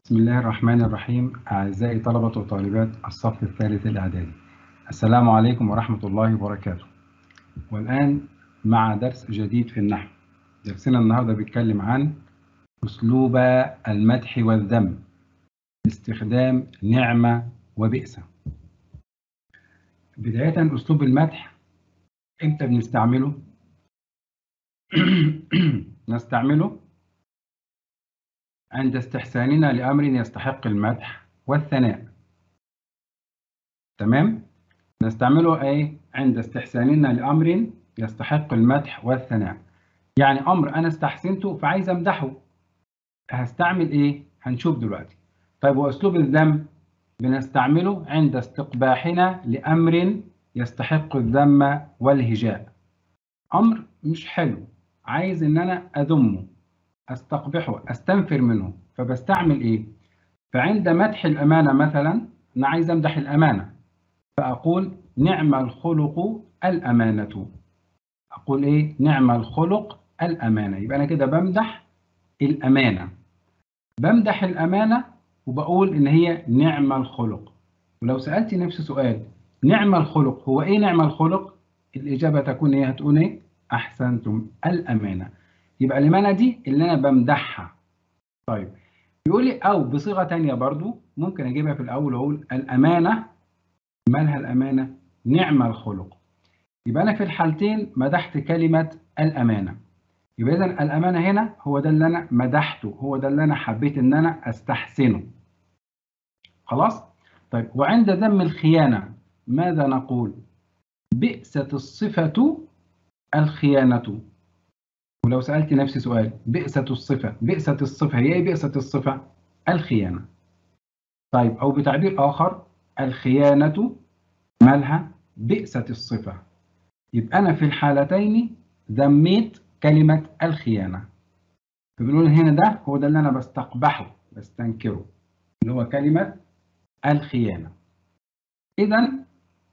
بسم الله الرحمن الرحيم. أعزائي طلبة وطالبات الصف الثالث الإعدادي، السلام عليكم ورحمة الله وبركاته. والآن مع درس جديد في النحو. درسنا النهاردة بيتكلم عن أسلوب المدح والذم باستخدام نعمة وبئس. بداية، أسلوب المدح إمتى بنستعمله؟ نستعمله عند استحساننا لأمر يستحق المدح والثناء. تمام؟ نستعمله عند استحساننا لأمر يستحق المدح والثناء. يعني أمر أنا استحسنته فعايز أمدحه، هستعمل إيه؟ هنشوف دلوقتي. طيب، وأسلوب الذم بنستعمله عند استقباحنا لأمر يستحق الذم والهجاء. أمر مش حلو، عايز إن أنا أذمه، أستقبحه، أستنفر منه، فبستعمل إيه؟ فعند مدح الأمانة مثلا، أنا عايز أمدح الأمانة فأقول نعم الخلق الأمانة. أقول إيه؟ نعم الخلق الأمانة. يبقى أنا كده بمدح الأمانة، بمدح الأمانة وبقول إن هي نعم الخلق. ولو سألت نفسي سؤال، نعم الخلق هو إيه؟ نعم الخلق الإجابة تكون إيه؟ هتقول إيه؟ أحسنتم، الأمانة. يبقى الأمانة دي اللي أنا بمدحها. طيب، يقول لي أو بصيغة تانية برضو ممكن أجيبها في الأول وأقول الأمانة. مالها الأمانة؟ نعم الخلق. يبقى أنا في الحالتين مدحت كلمة الأمانة. يبقى إذن الأمانة هنا هو ده اللي أنا مدحته، هو ده اللي أنا حبيت إن أنا أستحسنه. خلاص؟ طيب، وعند ذم الخيانة ماذا نقول؟ بئست الصفة الخيانة. ولو سألت نفسي سؤال، بئست الصفة، بئست الصفة هي إيه؟ بئست الصفة الخيانة. طيب، أو بتعبير آخر، الخيانة مالها؟ بئست الصفة. يبقى أنا في الحالتين ذميت كلمة الخيانة. فبنقول هنا ده هو ده اللي أنا بستقبحه، بستنكره، اللي هو كلمة الخيانة. إذن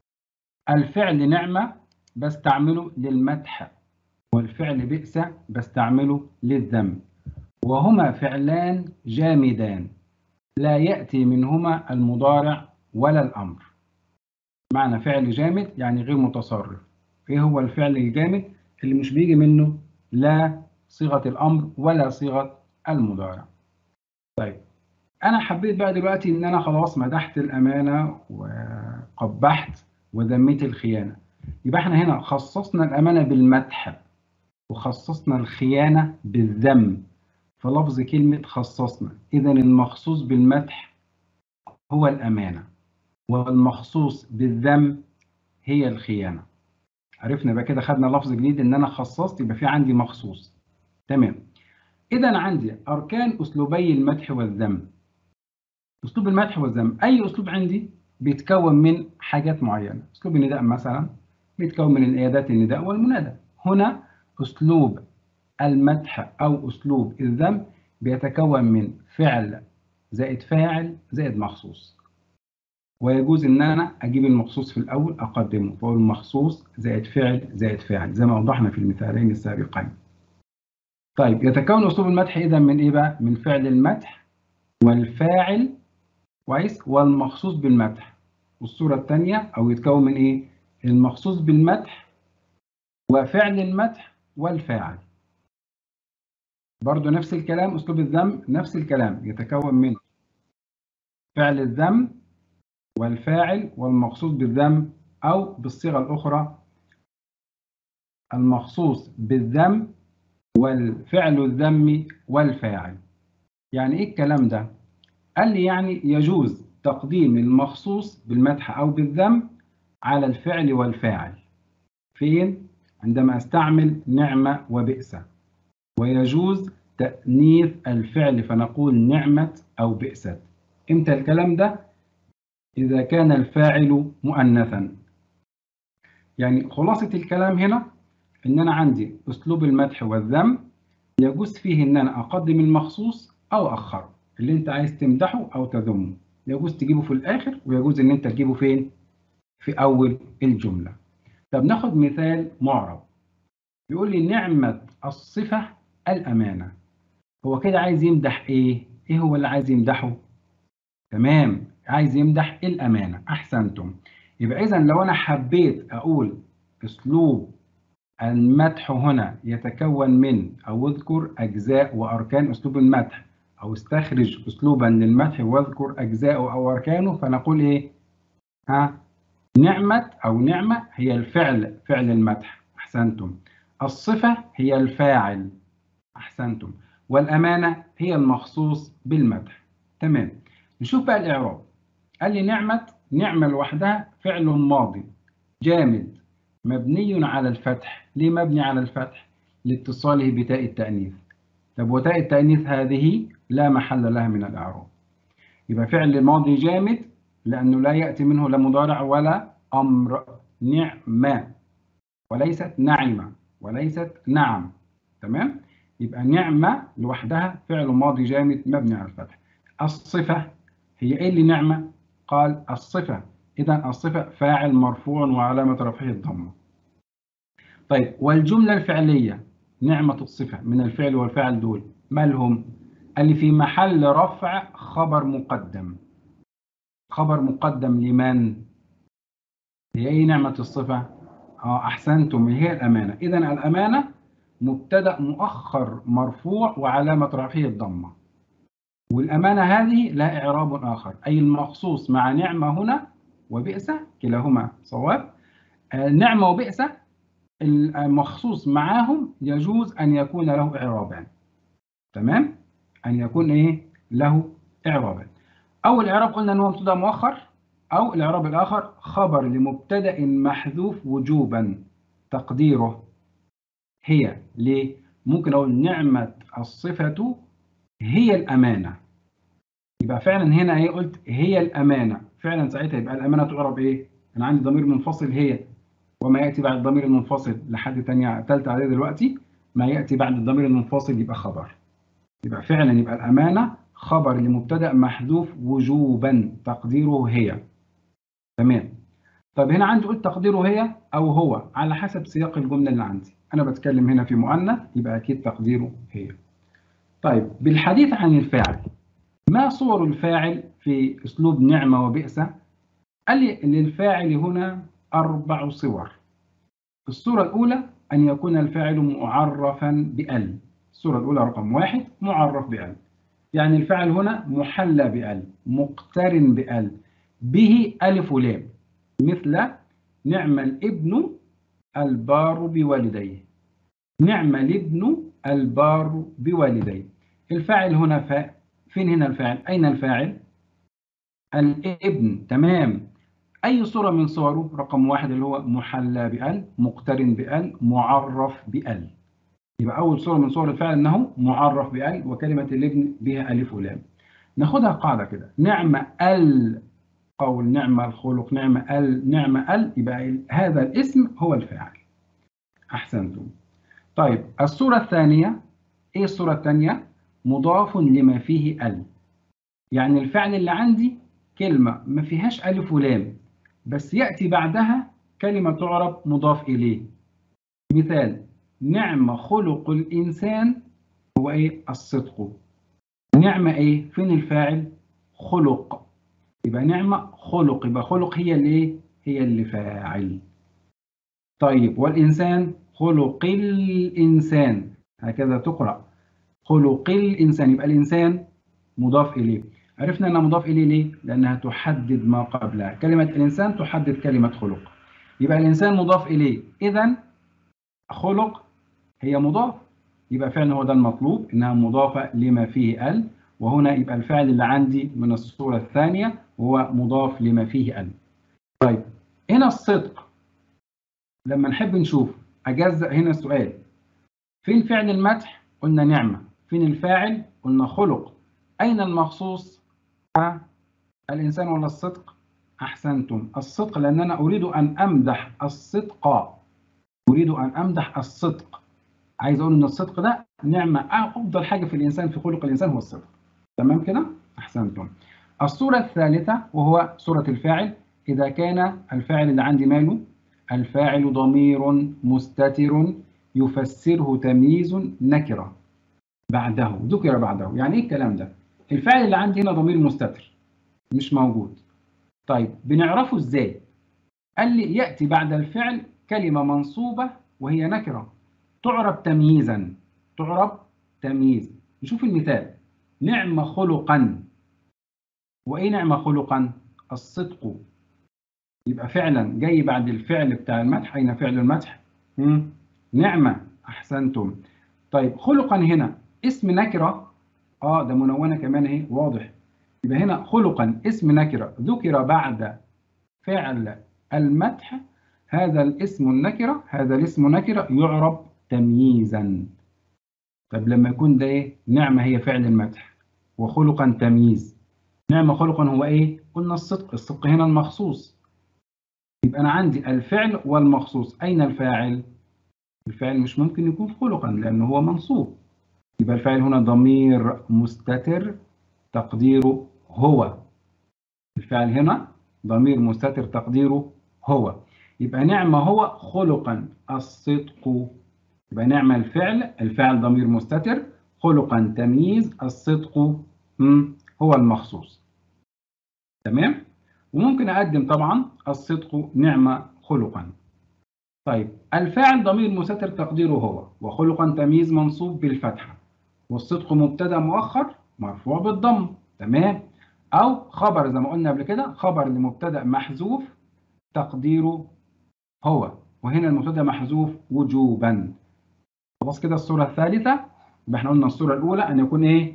الفعل نعمة بستعمله للمدح، والفعل بئس بستعمله للذم، وهما فعلان جامدان لا يأتي منهما المضارع ولا الأمر. معنى فعل جامد يعني غير متصرف. إيه هو الفعل الجامد؟ اللي مش بيجي منه لا صيغة الأمر ولا صيغة المضارع. طيب، أنا حبيت بقى دلوقتي إن أنا خلاص مدحت الأمانة وقبحت وذميت الخيانة. يبقى إحنا هنا خصصنا الأمانة بالمدح وخصصنا الخيانة بالذم في لفظ كلمة خصصنا. إذن المخصوص بالمدح هو الأمانة، والمخصوص بالذم هي الخيانة. عرفنا بقى كده، خدنا لفظ جديد إن أنا خصصت، يبقى في عندي مخصوص. تمام. إذا عندي أركان أسلوبي المدح والذم. أسلوب المدح والذم، أي أسلوب عندي بيتكون من حاجات معينة. أسلوب النداء مثلا بيتكون من أداة النداء والمنادى. هنا أسلوب المدح أو أسلوب الذم بيتكون من فعل زائد فاعل زائد مخصوص. ويجوز إن أنا أجيب المخصوص في الأول أقدمه، فأقول مخصوص زائد فعل زائد فاعل زي ما وضحنا في المثالين السابقين. طيب، يتكون أسلوب المدح إذا من إيه بقى؟ من فعل المدح والفاعل كويس والمخصوص بالمدح. والصورة الثانية أو يتكون من إيه؟ المخصوص بالمدح وفعل المدح والفاعل. برضو نفس الكلام. أسلوب الذم نفس الكلام، يتكون من فعل الذم والفاعل والمخصوص بالذم، أو بالصيغة الأخرى المخصوص بالذم والفعل الذم والفاعل. يعني إيه الكلام ده؟ قال لي يعني يجوز تقديم المخصوص بالمدح أو بالذم على الفعل والفاعل. فين؟ عندما استعمل نعمة وبئس. ويجوز تأنيث الفعل فنقول نعمة أو بئست. إمتى الكلام ده؟ إذا كان الفاعل مؤنثا. يعني خلاصة الكلام هنا إن أنا عندي أسلوب المدح والذم يجوز فيه إن أنا أقدم المخصوص أو أخره. اللي أنت عايز تمدحه أو تذمه يجوز تجيبه في الآخر، ويجوز إن أنت تجيبه فين؟ في أول الجملة. طب ناخد مثال معرب. بيقول لي نعمة الصفة الأمانة. هو كده عايز يمدح إيه؟ إيه هو اللي عايز يمدحه؟ تمام، عايز يمدح الأمانة. أحسنتم. يبقى إذا لو أنا حبيت أقول أسلوب المدح هنا يتكون من أو اذكر أجزاء وأركان أسلوب المدح، أو استخرج أسلوبا للمدح واذكر أجزاءه أو أركانه، فنقول إيه؟ ها؟ نعمة أو نعمة هي الفعل، فعل المدح. أحسنتم. الصفة هي الفاعل. أحسنتم. والأمانة هي المخصوص بالمدح. تمام. نشوف بقى الإعراب. قال لي نعمة لوحدها فعل ماضي جامد مبني على الفتح. ليه مبني على الفتح؟ لاتصاله بتاء التأنيث. طب وتاء التأنيث هذه لا محل لها من الإعراب. يبقى فعل ماضي جامد لأنه لا يأتي منه لا مضارع ولا أمر. نعمة وليست نعمة وليست نعم. تمام. يبقى نعمة لوحدها فعل ماضي جامد مبني على الفتح. الصفة هي إيه اللي نعمة؟ قال الصفة. إذا الصفة فاعل مرفوع وعلامة رفعه الضمة. طيب والجملة الفعلية نعمة الصفة من الفعل والفاعل دول مالهم؟ اللي في محل رفع خبر مقدم. خبر مقدم لمن؟ هي ايه نعمة الصفة؟ احسنتم، هي الأمانة. إذا الأمانة مبتدأ مؤخر مرفوع وعلامة رفعه الضمة. والأمانة هذه لا إعراب آخر، أي المخصوص مع نعمة هنا وبئس كلاهما صواب. نعمة وبئس المخصوص معاهم يجوز أن يكون له إعرابان. تمام؟ أن يكون إيه؟ له إعرابان. أول إعراب قلنا أنه مبتدأ مؤخر، أو الإعراب الآخر خبر لمبتدأ محذوف وجوبا تقديره هي. ليه؟ ممكن أقول نعمة الصفة هي الأمانة. يبقى فعلا هنا إيه؟ قلت هي الأمانة، فعلا ساعتها يبقى الأمانة تعرب إيه؟ أنا عندي ضمير منفصل هي، وما يأتي بعد الضمير المنفصل لحد ثالثة عليه دلوقتي، ما يأتي بعد الضمير المنفصل يبقى خبر. يبقى فعلا يبقى الأمانة خبر لمبتدأ محذوف وجوبا تقديره هي. تمام. طب هنا عندي قلت تقديره هي أو هو على حسب سياق الجملة اللي عندي. أنا بتكلم هنا في مؤنث يبقى أكيد تقديره هي. طيب بالحديث عن الفاعل، ما صور الفاعل في أسلوب نعمة وبئس؟ قال لي للفاعل هنا 4 صور. الصورة الأولى أن يكون الفاعل معرفا بأل. الصورة الأولى رقم 1 معرف بأل، يعني الفاعل هنا محلى بأل مقترن بأل به ألف ولام، مثل نعم الابن البار بوالديه. نعم الابن البار بوالديه. الفاعل هنا فين هنا الفاعل؟ أين الفاعل؟ الابن. تمام. أي صورة من صوره؟ رقم 1 اللي هو محلى بأل مقترن بأل معرف بأل. يبقى أول صورة من صور الفعل أنه معرف بأل وكلمة الابن بها ألف ولام. ناخدها قاعدة كده، نعم القول، نعم الخلق، نعم ال، يبقى هذا الاسم هو الفاعل. أحسنتم. طيب الصورة الثانية، إيه الصورة الثانية؟ مضاف لما فيه ال. يعني الفعل اللي عندي كلمة ما فيهاش ألف ولام بس يأتي بعدها كلمة تعرب مضاف إليه. مثال نعم خلق الإنسان هو إيه؟ الصدق. نعمة إيه؟ فين الفاعل؟ خلق. يبقى نعمة خلق، يبقى خلق هي اللي إيه؟ هي اللي فاعل. طيب والإنسان خلق الإنسان، هكذا تقرأ خلق الإنسان. يبقى الإنسان مضاف إليه. عرفنا أنها مضاف إليه ليه؟ لأنها تحدد ما قبلها. كلمة الإنسان تحدد كلمة خلق. يبقى الإنسان مضاف إليه، إذن خلق هي مضاف. يبقى فعلا هو ده المطلوب، إنها مضافة لما فيه ال. وهنا يبقى الفعل اللي عندي من الصورة الثانية هو مضاف لما فيه ال. طيب هنا الصدق، لما نحب نشوف أجزأ هنا السؤال، فين فعل المدح؟ قلنا نعمة. فين الفاعل؟ قلنا خلق. أين المخصوص؟ الإنسان ولا الصدق؟ أحسنتم، الصدق، لأن أنا أريد أن أمدح الصدق. أريد أن أمدح الصدق. عايز أقول إن الصدق ده نعمة، أفضل حاجة في الإنسان، في خلق الإنسان هو الصدق. تمام كده؟ أحسنتم. الصورة الثالثة وهو صورة الفاعل، إذا كان الفاعل اللي عندي ماله؟ الفاعل ضمير مستتر يفسره تمييز نكرة بعده، ذكر بعده. يعني إيه الكلام ده؟ الفاعل اللي عندي هنا ضمير مستتر، مش موجود. طيب بنعرفه ازاي؟ قال لي يأتي بعد الفعل كلمة منصوبة وهي نكرة تعرب تمييزا. تعرب تمييز. نشوف المثال. نعم خلقا. وإيه نعم خلقا؟ الصدق. يبقى فعلا جاي بعد الفعل بتاع المدح. أين فعل المدح؟ نعمة. أحسنتم. طيب خلقا هنا اسم نكرة. ده منونة كمان اهي واضح. يبقى هنا خلقا اسم نكرة ذكر بعد فعل المدح. هذا الاسم نكرة يعرب تمييزا. طب لما يكون ده ايه؟ نعمة هي فعل المدح وخلقا تمييز. نعمة خلقا هو ايه؟ قلنا الصدق. الصدق هنا المخصوص. يبقى انا عندي الفعل والمخصوص. اين الفاعل؟ الفاعل مش ممكن يكون خلقا لانه هو منصوب. يبقى الفاعل هنا ضمير مستتر تقديره هو. الفعل هنا ضمير مستتر تقديره هو. يبقى نعم هو خلقا الصدق. يبقى نعم الفعل ضمير مستتر، خلقا تمييز، الصدق هو المخصوص. تمام؟ وممكن أقدم طبعا الصدق نعم خلقا. طيب الفاعل ضمير مستتر تقديره هو، وخلقا تمييز منصوب بالفتحة، والصدق مبتدا مؤخر مرفوع بالضم. تمام؟ أو خبر زي ما قلنا قبل كده، خبر لمبتدا محذوف تقديره هو، وهنا المبتدا محذوف وجوبا. خلاص كده. الصورة الثالثة يبقى احنا قلنا الصورة الأولى أن يكون إيه؟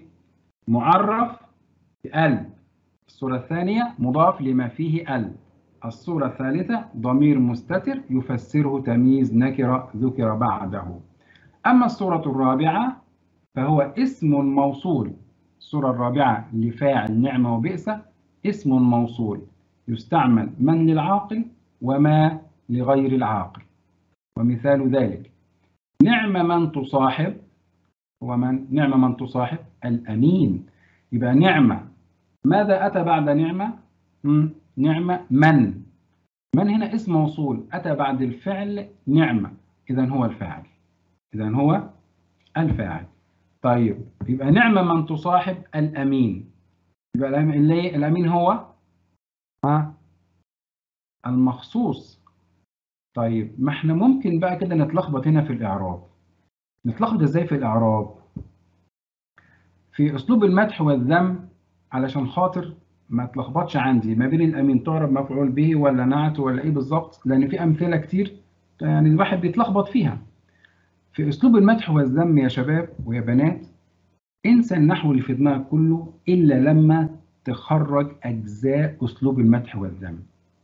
معرف بأل. الصورة الثانية مضاف لما فيه أل. الصورة الثالثة ضمير مستتر يفسره تمييز نكرة ذكر بعده. أما الصورة الرابعة فهو اسم موصول. الصورة الرابعة لفاعل نعمة وبئس اسم موصول يستعمل من للعاقل وما لغير العاقل. ومثال ذلك نعم من تصاحب. نعم من تصاحب الأمين. يبقى نعمة ماذا أتى بعد نعمة؟ نعمة من هنا اسم موصول أتى بعد الفعل نعمة، إذن هو الفاعل. طيب يبقى نعمة من تصاحب الأمين. يبقى الأمين هو المخصوص. طيب ما احنا ممكن بقى كده نتلخبط هنا في الإعراب. نتلخبط ازاي في الإعراب؟ في أسلوب المدح والذم علشان خاطر ما تلخبطش عندي ما بين الأمين تعرب مفعول به ولا نعت ولا إيه بالظبط، لأن في أمثلة كتير يعني الواحد بيتلخبط فيها. في أسلوب المدح والذم يا شباب ويا بنات انسى النحو اللي في دماغك كله إلا لما تخرج أجزاء أسلوب المدح والذم.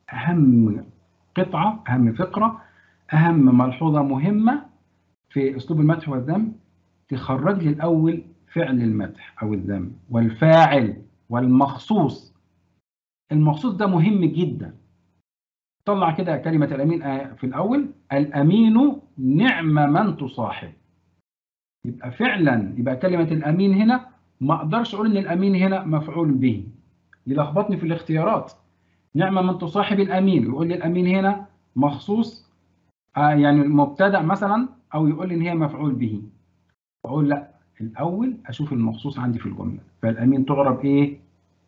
أهم قطعة، أهم فقرة، أهم ملحوظة مهمة في أسلوب المدح والذم تخرج لي الأول فعل المدح أو الذم والفاعل والمخصوص. المخصوص ده مهم جدا. طلع كده كلمة الأمين في الأول، الأمين نعم من تصاحب. يبقى فعلا يبقى كلمة الأمين هنا ما أقدرش أقول إن الأمين هنا مفعول به، يلخبطني في الاختيارات. نعم من تصاحب الأمين يقول لي الأمين هنا مخصوص يعني مبتدأ مثلا، أو يقول لي إن هي مفعول به. أقول لا، الأول أشوف المخصوص عندي في الجملة. فالأمين تعرب إيه؟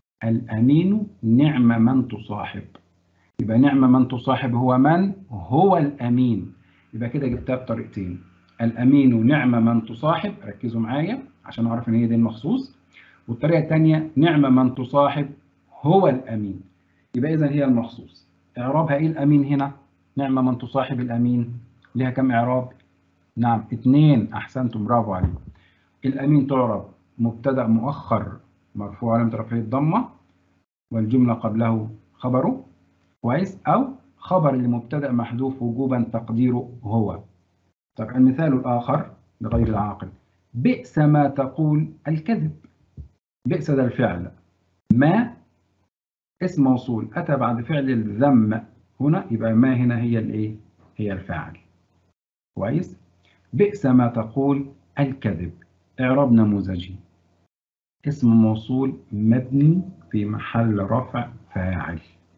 الأمين نعم من تصاحب. يبقى نعم من تصاحب هو من؟ هو الأمين. يبقى كده جبتها بطريقتين. الأمين نعم من تصاحب، ركزوا معايا عشان أعرف إن هي دي المخصوص. والطريقة الثانية نعم من تصاحب هو الأمين. يبقى إذا هي المخصوص. إعرابها إيه الأمين هنا؟ نعم من تصاحب الأمين لها كم إعراب؟ نعم 2. أحسنتم، برافو عليكم. الأمين تعرب مبتدأ مؤخر مرفوع علامة رفعه الضمة والجملة قبله خبره، كويس، أو خبر لمبتدأ محذوف وجوبا تقديره هو. طب المثال الآخر لغير العاقل، بئس ما تقول الكذب. بئس ده الفعل، ما اسم موصول أتى بعد فعل الذم هنا، يبقى ما هنا هي الإيه؟ هي الفاعل. كويس. بئس ما تقول الكذب. إعراب نموذجي، اسم موصول مبني في محل رفع فاعل.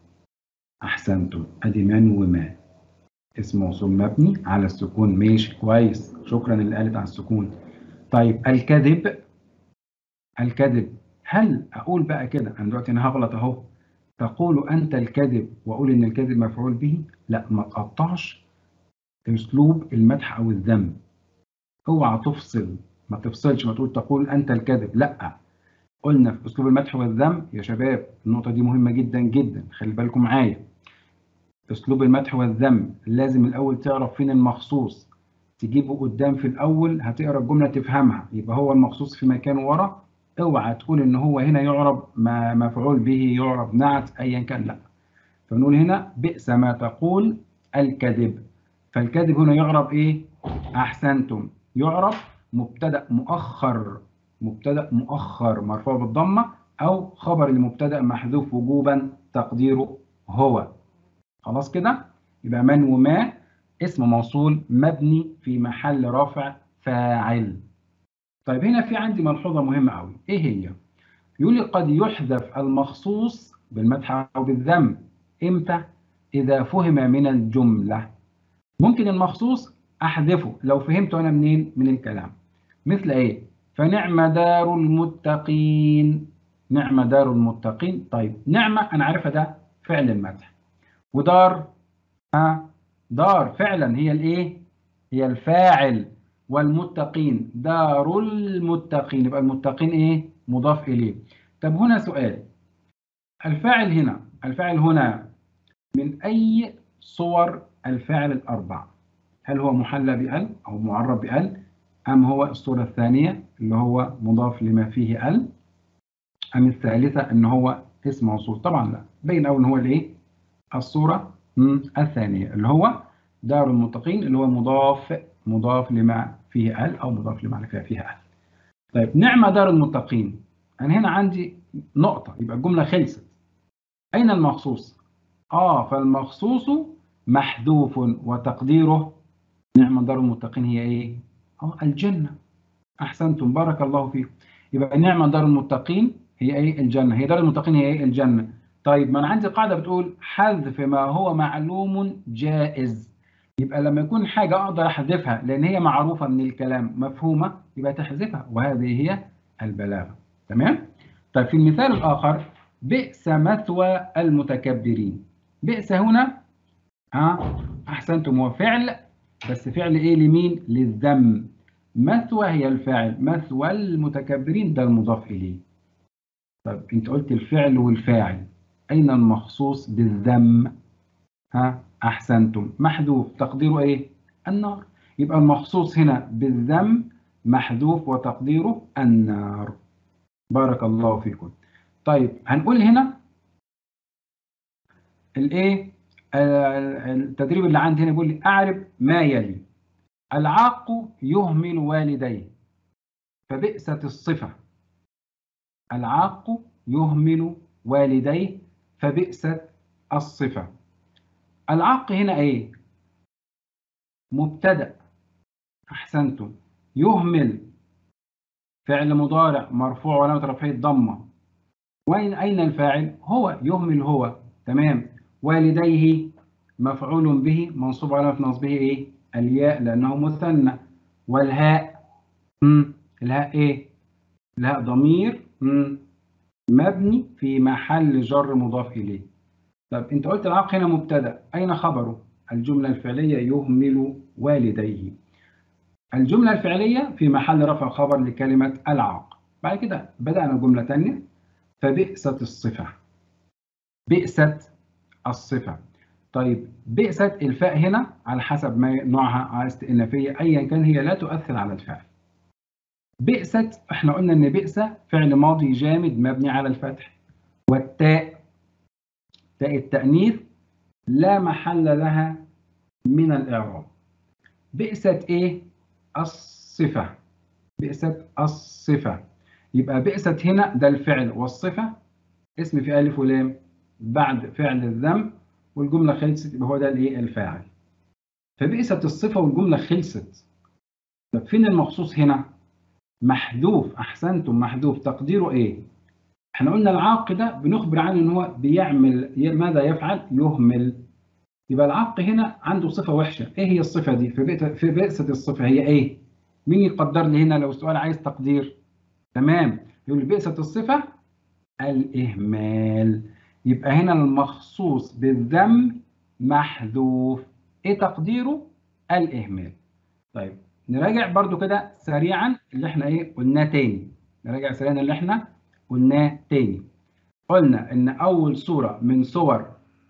أحسنتم، أدي من وما. اسم موصول مبني على السكون. ماشي كويس، شكرا اللي قالت على السكون. طيب الكذب. هل أقول بقى كده أنا دلوقتي أنا هغلط أهو، تقول أنت الكذب وأقول إن الكذب مفعول به؟ لا، ما تقطعش أسلوب المدح أو الذم. اوعى تفصل، ما تفصلش، ما تقول أنت الكذب، لا. قلنا في أسلوب المدح والذم يا شباب، النقطة دي مهمة جدا جدا، خلي بالكم معايا. أسلوب المدح والذم لازم الأول تعرف فين المخصوص، تجيبه قدام في الأول، هتقرأ الجملة تفهمها، يبقى هو المخصوص في مكان ورا. اوعى تقول إن هو هنا يعرب مفعول به، يعرب نعت، أيا كان، لا. فنقول هنا بئس ما تقول الكذب. فالكذب هنا يعرب إيه؟ أحسنتم. يعرب مبتدأ مؤخر، مبتدأ مؤخر مرفوع بالضمة، أو خبر المبتدأ محذوف وجوبا تقديره هو. خلاص كده؟ يبقى من وما اسم موصول مبني في محل رفع فاعل. طيب هنا في عندي ملحوظة مهمة قوي، ايه هي؟ يقول لي قد يحذف المخصوص بالمدح او بالذم. امتى؟ اذا فهم من الجملة. ممكن المخصوص احذفه لو فهمته انا منين؟ من الكلام. مثل ايه؟ فنعم دار المتقين. نعم دار المتقين. طيب نعمة انا عارفها، ده فعل المدح. ودار، دار فعلا هي الايه؟ هي الفاعل. والمتقين دار المتقين، يبقى المتقين ايه؟ مضاف اليه. طب هنا سؤال، الفاعل هنا، الفاعل هنا من اي صور الفاعل الاربع؟ هل هو محلى بال او معرب بال، ام هو الصورة الثانية اللي هو مضاف لما فيه ال، ام الثالثة ان هو اسم موصول؟ طبعا لا، بين او ان هو الايه؟ الصورة الثانية اللي هو دار المتقين، اللي هو مضاف لما فيه ال، أو مضاف لما فيها ال. طيب نعم دار المتقين، أنا هنا عندي نقطة، يبقى الجملة خلصت. أين المخصوص؟ فالمخصوص محذوف وتقديره نعم دار المتقين هي إيه؟ الجنة. أحسنتم، بارك الله فيكم. يبقى نعم دار المتقين هي إيه؟ الجنة. هي دار المتقين هي إيه؟ الجنة. طيب ما أنا عندي قاعدة بتقول حذف ما هو معلوم جائز. يبقى لما يكون حاجة أقدر أحذفها لأن هي معروفة من الكلام، مفهومة، يبقى تحذفها، وهذه هي البلاغة. تمام؟ طيب في المثال الآخر، بئس مثوى المتكبرين. بئس هنا أحسنتم، هو فعل، بس فعل إيه لمين؟ للذم. مثوى هي الفاعل، مثوى المتكبرين ده المضاف إليه. طب أنت قلت الفعل والفاعل، أين المخصوص بالذم؟ أحسنتم، محذوف تقديره إيه؟ النار. يبقى المخصوص هنا بالذم محذوف وتقديره النار. بارك الله فيكم. طيب هنقول هنا الإيه؟ التدريب اللي عندي هنا بيقول لي أعرب ما يلي. العاق يهمل والديه، فبئست الصفة. العاق يهمل والديه، فبئست الصفة. العاق هنا ايه؟ مبتدأ. احسنتم. يهمل فعل مضارع مرفوع وعلامة رفعه الضمة. اين الفاعل؟ هو، يهمل هو. تمام. والديه مفعول به منصوب على نصبه ايه؟ الياء لانه مثنى. والهاء، الهاء ايه؟ الهاء ضمير مبني في محل جر مضاف إليه. طب أنت قلت العاق هنا مبتدأ، أين خبره؟ الجملة الفعلية يهمل والديه. الجملة الفعلية في محل رفع خبر لكلمة العاق. بعد كده بدأنا جملة تانية، فبئست الصفة. بئست الصفة. طيب بئست الفاء هنا على حسب ما نوعها، استئنافية أيا كان، هي لا تؤثر على الفعل. بئست احنا قلنا ان بئس فعل ماضي جامد مبني على الفتح، والتاء تاء التأنيث لا محل لها من الإعراب. بئست إيه؟ الصفة. بئست الصفة. يبقى بئست هنا ده الفعل، والصفة اسم في ألف ولام بعد فعل الذم، والجملة خلصت، يبقى هو ده الإيه؟ الفاعل. فبئست الصفة والجملة خلصت. طب فين المخصوص هنا؟ محذوف. أحسنتم، محذوف تقديره إيه؟ احنا قلنا العاق ده بنخبر عنه ان هو بيعمل ماذا يفعل؟ يهمل. يبقى العاق هنا عنده صفة وحشة. ايه هي الصفة دي؟ في بئسة الصفة هي ايه؟ مين يقدر لي هنا لو السؤال عايز تقدير؟ تمام، يقول بئسة الصفة الإهمال. يبقى هنا المخصوص بالذم محذوف. ايه تقديره؟ الإهمال. طيب نراجع برضو كده سريعا اللي احنا ايه قلناه تاني. نراجع سريعا اللي احنا قلناه تاني. قلنا ان اول صورة من صور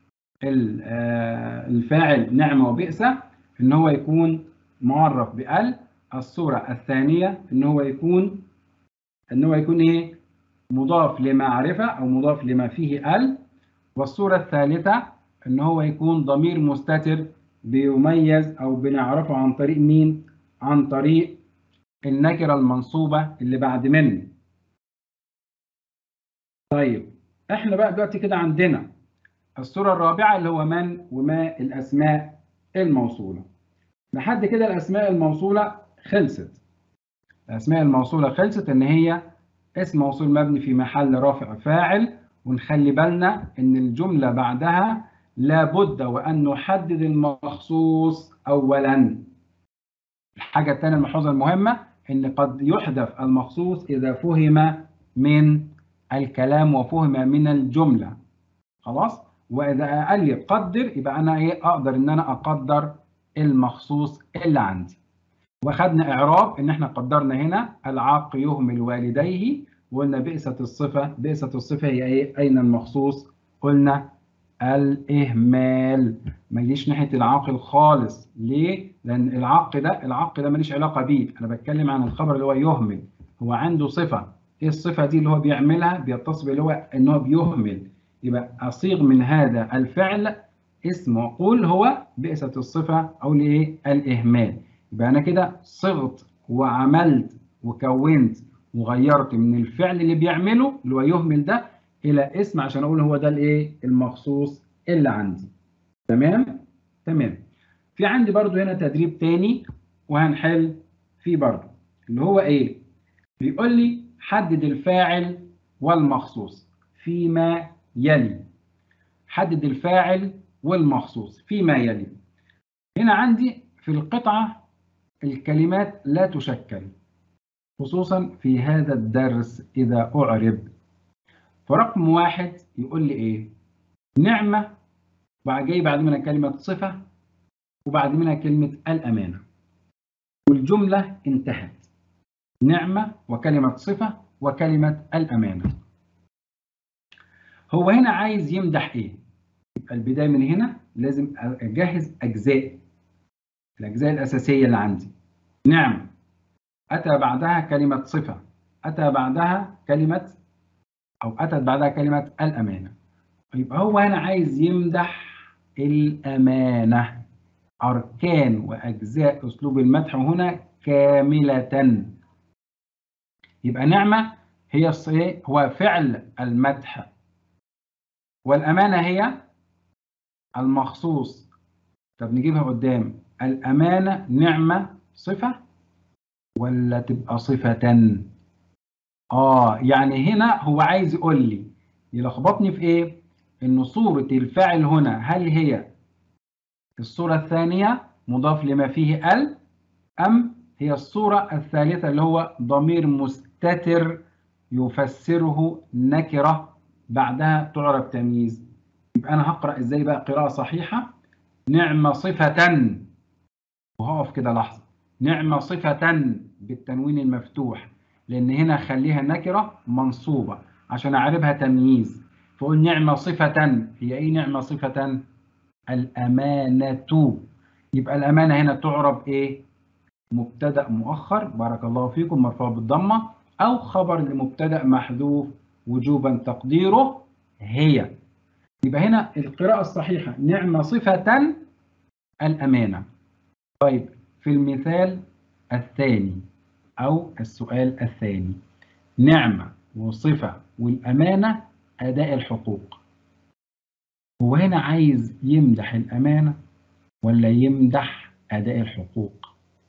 الفاعل نعمة وبئس ان هو يكون معرف بال. الصورة الثانية ان هو يكون ايه مضاف لمعرفة او مضاف لما فيه ال. والصورة الثالثة ان هو يكون ضمير مستتر بيميز او بنعرفه عن طريق مين؟ عن طريق النكرة المنصوبة اللي بعد منه. طيب احنا بقى دلوقتي كده عندنا الصورة الرابعة اللي هو من وما الأسماء الموصولة. لحد كده الأسماء الموصولة خلصت. الأسماء الموصولة خلصت إن هي اسم موصول مبني في محل رافع فاعل. ونخلي بالنا إن الجملة بعدها لابد وأن نحدد المخصوص أولاً. الحاجة الثانية الملحوظة المهمة إن قد يحذف المخصوص إذا فهم من الكلام وفهم من الجملة. خلاص؟ وإذا قال لي قدر يبقى أنا إيه أقدر إن أنا أقدر المخصوص اللي عندي. وأخدنا إعراب إن إحنا قدرنا هنا العاق يهمل والديه. وقلنا بئست الصفة. بئست الصفة هي إيه؟ أين المخصوص؟ قلنا الإهمال. ما يجيش ناحية العاقل خالص. ليه؟ لأن العاق ده ماليش علاقة بيه. أنا بتكلم عن الخبر اللي هو يهمل. هو عنده صفة. إيه الصفة دي اللي هو بيعملها؟ بيتصف اللي هو إن هو بيهمل. يبقى أصيغ من هذا الفعل اسم مقول هو بئست الصفة أو لإيه؟ الإهمال. يبقى أنا كده صغت وعملت وكونت وغيرت من الفعل اللي بيعمله اللي هو يهمل ده إلى اسم عشان أقول هو ده الإيه؟ المخصوص اللي عندي. تمام؟ تمام. في عندي برضو هنا تدريب تاني وهنحل فيه برضو اللي هو إيه؟ بيقول لي حدد الفاعل والمخصوص فيما يلي. حدد الفاعل والمخصوص فيما يلي. هنا عندي في القطعة الكلمات لا تشكل خصوصا في هذا الدرس إذا أعرب. فرقم واحد يقول لي إيه؟ نعمة جاي بعد منها كلمة صفة وبعد منها كلمة الأمانة. والجملة انتهت. نعمة وكلمة صفة وكلمة الأمانة. هو هنا عايز يمدح إيه؟ يبقى البداية من هنا لازم أجهز الأجزاء الأساسية اللي عندي. نعم أتى بعدها كلمة صفة. أتت بعدها كلمة الأمانة. يبقى هو هنا عايز يمدح الأمانة. أركان وأجزاء أسلوب المدح هنا كاملة. يبقى نعمة هو فعل المدح. والأمانة هي المخصوص. طب نجيبها قدام. الأمانة نعمة صفة ولا تبقى صفة؟ يعني هنا هو عايز يقول لي يلخبطني في إيه؟ إن صورة الفاعل هنا هل هي الصورة الثانية مضاف لما فيه ال، أم هي الصورة الثالثة اللي هو ضمير مستتر يفسره نكرة بعدها تعرب تمييز. يبقى أنا هقرأ إزاي بقى قراءة صحيحة؟ نعم صفة، وهقف كده لحظة. نعم صفة بالتنوين المفتوح لأن هنا خليها نكرة منصوبة عشان أعربها تمييز. فقول نعم صفة. هي إيه نعم صفة؟ الأمانة. يبقى الأمانة هنا تعرب إيه؟ مبتدأ مؤخر بارك الله فيكم مرفوع بالضمة أو خبر لمبتدأ محذوف وجوبا تقديره هي. يبقى هنا القراءة الصحيحة نعم صفة الأمانة. طيب في المثال الثاني أو السؤال الثاني نعمة وصفة والأمانة أداء الحقوق. هو هنا عايز يمدح الأمانة ولا يمدح أداء الحقوق؟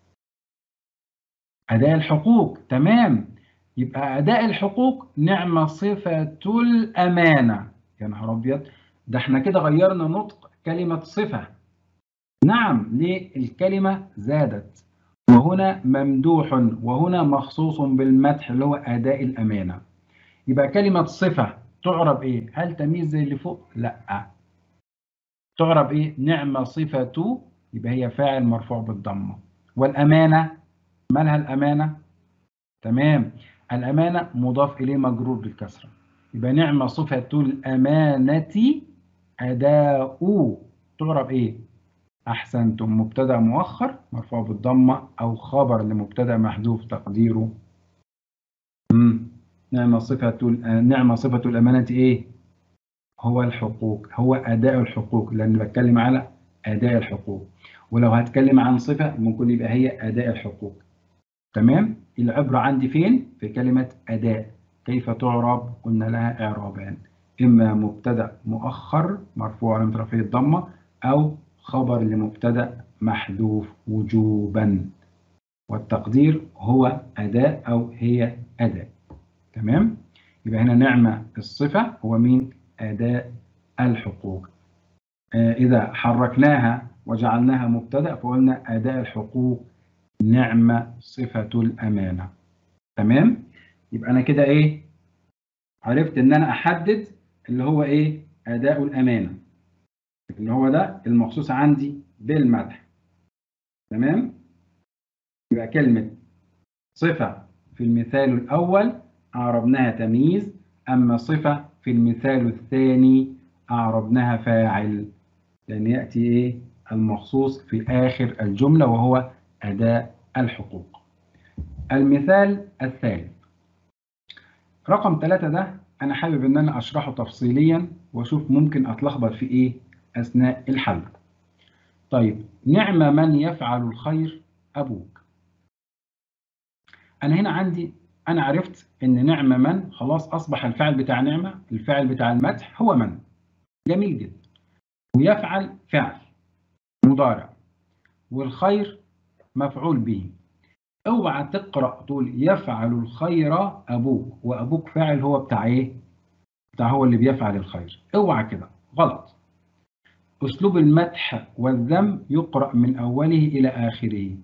أداء الحقوق. تمام. يبقى أداء الحقوق نعم صفة الأمانة. يا نهار أبيض، ده احنا كده غيرنا نطق كلمة صفة. نعم، ليه؟ الكلمة زادت وهنا ممدوح وهنا مخصوص بالمدح اللي هو أداء الأمانة. يبقى كلمة صفة تعرب ايه؟ هل تمييز زي اللي فوق؟ لا. تعرب ايه؟ نعم صفة، يبقى هي فاعل مرفوع بالضمة. والأمانة، مالها الأمانة؟ تمام، الأمانة مضاف إليه مجرور بالكسرة، يبقى نعم صفة الأمانة أداء. تعرب إيه؟ أحسنتم، مبتدأ مؤخر مرفوع بالضمة أو خبر لمبتدأ محذوف تقديره نعم صفة الأمانة إيه؟ هو الحقوق، هو أداء الحقوق، لأن بتكلم على أداء الحقوق. ولو هتكلم عن صفة ممكن يبقى هي أداء الحقوق. تمام؟ العبرة عندي فين؟ في كلمة أداء. كيف تعرب؟ قلنا لها إعرابان، إما مبتدأ مؤخر مرفوع علامة رفعه الضمة، أو خبر لمبتدأ محذوف وجوبا، والتقدير هو أداء أو هي أداء. تمام؟ يبقى هنا نعمة الصفة هو مين؟ أداء الحقوق. إذا حركناها وجعلناها مبتدأ فقلنا أداء الحقوق نعمة صفة الأمانة. تمام؟ يبقى أنا كده إيه؟ عرفت إن أنا أحدد اللي هو إيه؟ أداء الأمانة، اللي هو ده المخصوص عندي بالمدح. تمام؟ يبقى كلمة صفة في المثال الأول أعربناها تمييز، أما صفة في المثال الثاني أعربناها فاعل، لأن يأتي إيه؟ المخصوص في آخر الجملة وهو أداء الحقوق. المثال الثالث رقم 3 ده أنا حابب إن أنا أشرحه تفصيليا وأشوف ممكن أتلخبط في إيه أثناء الحل. طيب، نعم من يفعل الخير أبوك. أنا هنا عندي أنا عرفت إن نعم من خلاص أصبح الفاعل بتاع نعمة، الفاعل بتاع المدح هو من. جميل جدا. ويفعل فعل مضارع، والخير مفعول به. اوعى تقرأ تقول يفعل الخير أبوك، وأبوك فاعل هو بتاع إيه؟ بتاع هو اللي بيفعل الخير. اوعى كده، غلط. أسلوب المدح والذم يقرأ من أوله إلى آخره،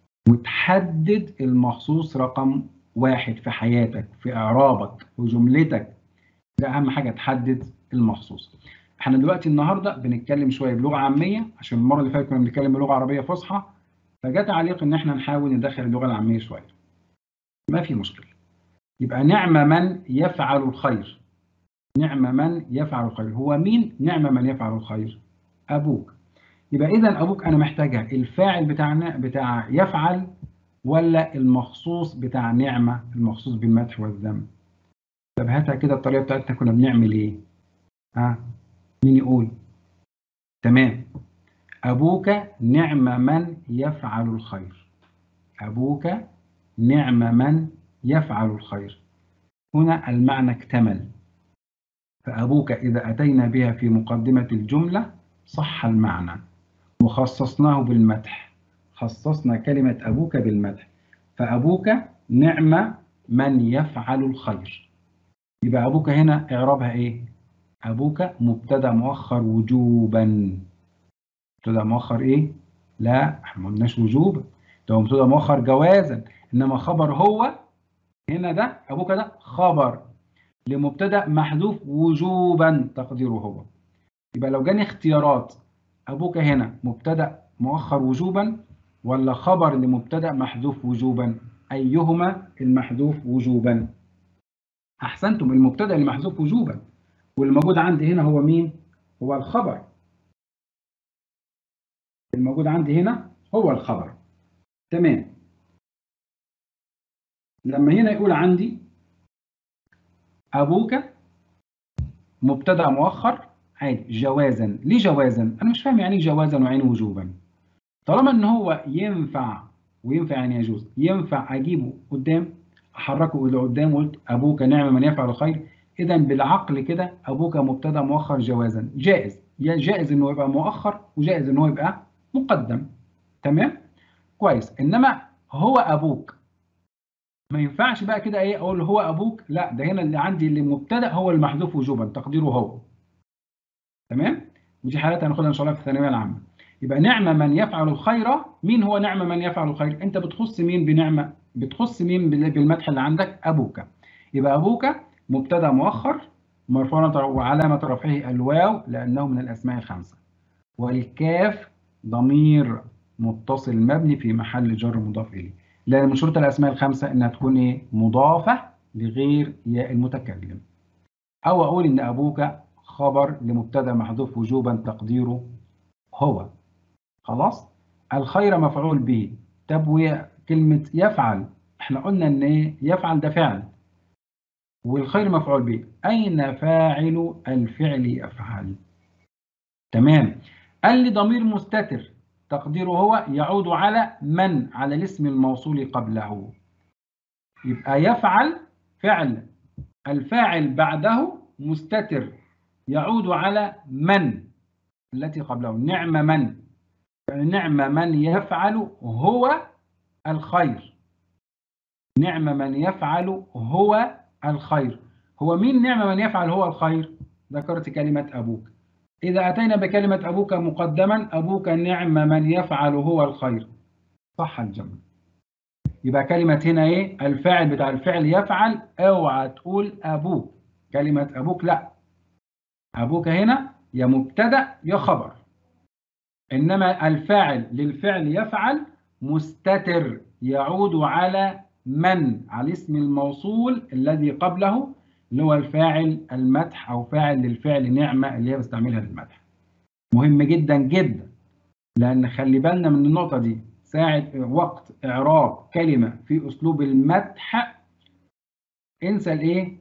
وتحدد المخصوص رقم 1 في حياتك، في إعرابك، في جملتك. ده أهم حاجة، تحدد المخصوص. احنا دلوقتي النهارده بنتكلم شوية بلغة عامية، عشان المرة اللي فاتت كنا بنتكلم بلغة عربية فصحى، فجاء تعليق إن احنا نحاول ندخل اللغة العامية شوية. ما في مشكلة. يبقى نعم من يفعل الخير. نعم من يفعل الخير، هو مين نعم من يفعل الخير؟ أبوك. يبقى إذا أبوك أنا محتاجها الفاعل بتاع يفعل، ولا المخصوص بتاع نعمة، المخصوص بالمدح والذم؟ طب هاتها كده الطريقة بتاعتنا كنا بنعمل إيه؟ مين يقول؟ تمام. أبوك نعم من يفعل الخير. أبوك نعم من يفعل الخير. هنا المعنى اكتمل. فأبوك إذا أتينا بها في مقدمة الجملة صح المعنى، وخصصناه بالمدح، خصصنا كلمة أبوك بالمدح. فأبوك نعم من يفعل الخير. يبقى أبوك هنا إعرابها إيه؟ أبوك مبتدأ مؤخر وجوبا. مبتدأ مؤخر إيه؟ لا، احنا ما قلناش وجوبا، ده مبتدأ مؤخر جوازا، إنما خبر هو هنا ده أبوك ده خبر لمبتدأ محذوف وجوبا تقديره هو. يبقى لو جاني اختيارات، أبوك هنا مبتدأ مؤخر وجوبا ولا خبر لمبتدأ محذوف وجوبا؟ أيهما المحذوف وجوبا؟ أحسنتم، المبتدأ اللي محذوف وجوبا، والموجود عندي هنا هو مين؟ هو الخبر. الموجود عندي هنا هو الخبر. تمام. لما هنا يقول عندي أبوك مبتدأ مؤخر عادي جوازا. ليه جوازا؟ أنا مش فاهم يعني جوازا وعين وجوبا. طالما ان هو ينفع، وينفع يعني يجوز، ينفع اجيبه قدام احركه الى قدام وقلت ابوك نعم من يفعل الخير، اذا بالعقل كده ابوك مبتدا مؤخر جوازا جائز، جائز انه يبقى مؤخر وجائز انه يبقى مقدم. تمام كويس. انما هو ابوك ما ينفعش بقى كده ايه اقول هو ابوك، لا، ده هنا اللي عندي اللي مبتدا هو المحذوف وجوبا تقديره هو. تمام. ودي حالات هناخدها ان شاء الله في الثانويه العامه. يبقى نعم من يفعل الخير. مين هو نعم من يفعل الخير؟ انت بتخص مين بنعمه؟ بتخص مين بالمدح اللي عندك؟ ابوك. يبقى ابوك مبتدا مؤخر مرفوع وعلامة رفعه الواو لأنه من الأسماء الخمسة. والكاف ضمير متصل مبني في محل جر مضاف إليه، لأن من شروط الأسماء الخمسة إنها تكون إيه؟ مضافة لغير ياء المتكلم. أو أقول إن أبوك خبر لمبتدأ محذوف وجوبا تقديره هو. خلاص؟ الخير مفعول به. طب كلمة يفعل، إحنا قلنا إن إيه؟ يفعل ده فعل والخير مفعول به. أين فاعل الفعل يفعل؟ تمام. قال لي ضمير مستتر تقديره هو يعود على من؟ على الاسم الموصول قبله. يبقى يفعل فعل، الفاعل بعده مستتر يعود على من التي قبله. نعم من، نعم من يفعل هو الخير. نعم من يفعل هو الخير. هو مين نعم من يفعل هو الخير؟ ذكرت كلمة أبوك. إذا أتينا بكلمة أبوك مقدما، أبوك نعم من يفعل هو الخير، صح الجمع. يبقى كلمة هنا إيه؟ الفاعل بتاع الفعل يفعل، اوعى تقول أبوك. كلمة أبوك لا، أبوك هنا يا مبتدأ يا خبر. إنما الفاعل للفعل يفعل مستتر يعود على من؟ على اسم الموصول الذي قبله اللي هو الفاعل المدح أو فاعل للفعل نعمة اللي هي بستعملها للمدح. مهم جدا جدا، لأن خلي بالنا من النقطة دي. ساعة وقت إعراب كلمة في أسلوب المدح انسى الإيه؟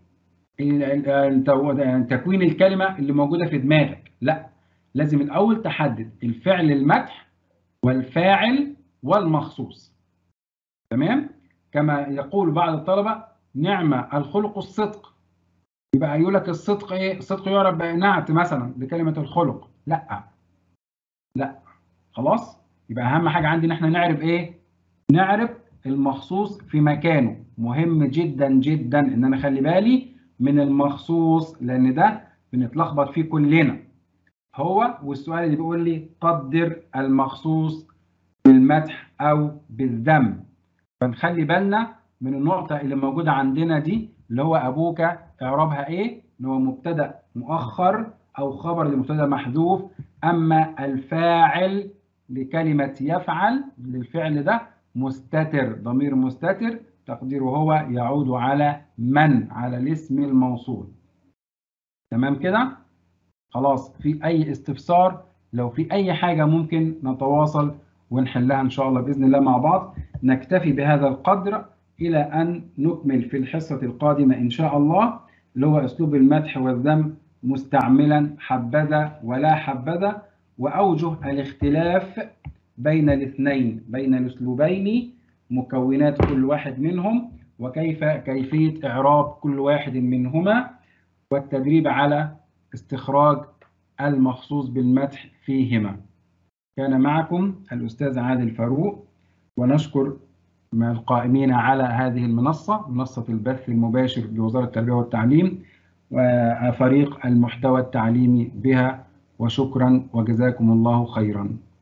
تكوين الكلمة اللي موجودة في دماغك، لا، لازم الأول تحدد الفعل المدح والفاعل والمخصوص. تمام؟ كما يقول بعض الطلبة نعم الخلق الصدق، يبقى يقول لك الصدق ايه؟ الصدق يعرف بنعت مثلا لكلمة الخلق. لا لا، خلاص. يبقى أهم حاجة عندي إن احنا نعرف ايه؟ نعرف المخصوص في مكانه. مهم جدا جدا إن أنا أخلي بالي من المخصوص، لأن ده بنتلخبط فيه كلنا. هو والسؤال اللي بيقول لي قدر المخصوص بالمدح أو بالذم، فنخلي بالنا من النقطة اللي موجودة عندنا دي اللي هو أبوك إعرابها إيه؟ اللي هو مبتدأ مؤخر أو خبر لمبتدأ محذوف. أما الفاعل لكلمة يفعل للفعل ده مستتر، ضمير مستتر تقديره هو يعود على من؟ على الاسم الموصول. تمام كده؟ خلاص. في أي استفسار، لو في أي حاجة ممكن نتواصل ونحلها إن شاء الله بإذن الله مع بعض. نكتفي بهذا القدر إلى أن نكمل في الحصة القادمة إن شاء الله، اللي هو أسلوب المدح والذم مستعملا حبذا ولا حبذا، وأوجه الاختلاف بين الاثنين، بين الأسلوبين، مكونات كل واحد منهم، كيفية إعراب كل واحد منهما، والتدريب على استخراج المخصوص بالمدح فيهما. كان معكم الأستاذ عادل فاروق، ونشكر القائمين على هذه المنصة، منصة البث المباشر لوزارة التربية والتعليم وفريق المحتوى التعليمي بها، وشكرا وجزاكم الله خيرا.